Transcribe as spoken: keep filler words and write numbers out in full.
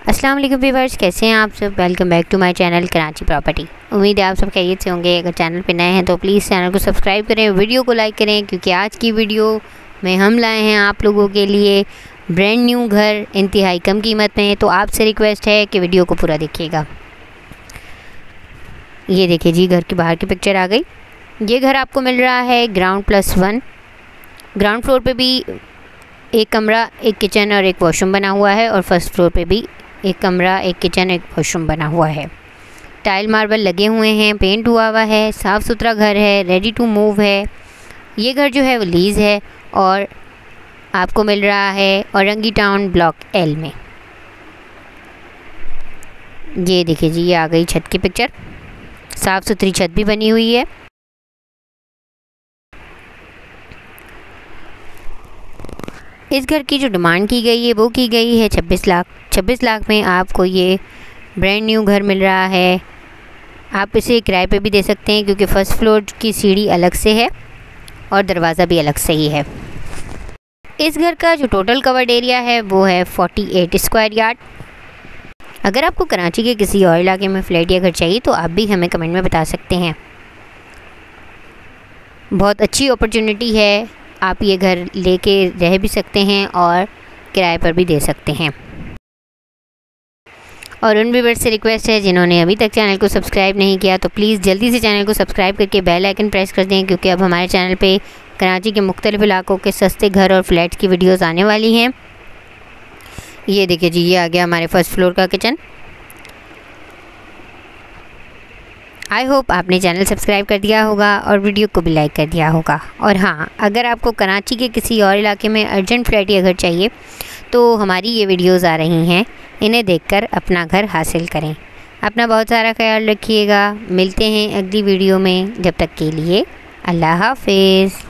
अस्सलाम वालेकुम व्यूअर्स, कैसे हैं आप सब। Welcome back to my channel Karachi property. उम्मीद है आप सब खैरियत से होंगे। अगर चैनल पे नए हैं तो प्लीज़ चैनल को सब्सक्राइब करें, वीडियो को लाइक करें, क्योंकि आज की वीडियो में हम लाए हैं आप लोगों के लिए ब्रांड न्यू घर इंतहाई कम कीमत में। तो आपसे रिक्वेस्ट है कि वीडियो को पूरा देखिएगा। ये देखिए जी, घर के बाहर की पिक्चर आ गई। ये घर आपको मिल रहा है ground plus one. Ground floor पे भी एक कमरा, एक किचन और एक वॉशरूम बना हुआ है, और फर्स्ट फ्लोर पे भी एक कमरा, एक किचन, एक वॉशरूम बना हुआ है। टाइल मार्बल लगे हुए हैं, पेंट हुआ हुआ है, साफ़ सुथरा घर है, रेडी टू मूव है। ये घर जो है वो लीज़ है और आपको मिल रहा है औरंगी टाउन ब्लॉक एल में। ये देखिए जी, ये आ गई छत की पिक्चर। साफ़ सुथरी छत भी बनी हुई है। इस घर की जो डिमांड की गई है वो की गई है छब्बीस लाख। छब्बीस लाख में आपको ये ब्रांड न्यू घर मिल रहा है। आप इसे किराए पे भी दे सकते हैं, क्योंकि फ़र्स्ट फ्लोर की सीढ़ी अलग से है और दरवाज़ा भी अलग से ही है। इस घर का जो टोटल कवर्ड एरिया है वो है अड़तालीस स्क्वायर यार्ड। अगर आपको कराची के किसी और इलाके में फ्लैट या घर चाहिए तो आप भी हमें कमेंट में बता सकते हैं। बहुत अच्छी अपॉर्चुनिटी है, आप ये घर लेके रह भी सकते हैं और किराए पर भी दे सकते हैं। और उन व्यूअर्स से रिक्वेस्ट है जिन्होंने अभी तक चैनल को सब्सक्राइब नहीं किया तो प्लीज़ जल्दी से चैनल को सब्सक्राइब करके बेल आइकन प्रेस कर दें, क्योंकि अब हमारे चैनल पे कराची के मुख्तलिफ इलाकों के सस्ते घर और फ्लैट्स की वीडियोस आने वाली हैं। ये देखिए जी, ये आ गया हमारे फर्स्ट फ्लोर का किचन। आई होप आपने चैनल सब्सक्राइब कर दिया होगा और वीडियो को भी लाइक कर दिया होगा। और हाँ, अगर आपको कराची के किसी और इलाके में अर्जेंट फ्लैट या घर चाहिए तो हमारी ये वीडियोस आ रही हैं, इन्हें देखकर अपना घर हासिल करें। अपना बहुत सारा ख्याल रखिएगा। मिलते हैं अगली वीडियो में, जब तक के लिए अल्लाह हाफिज़।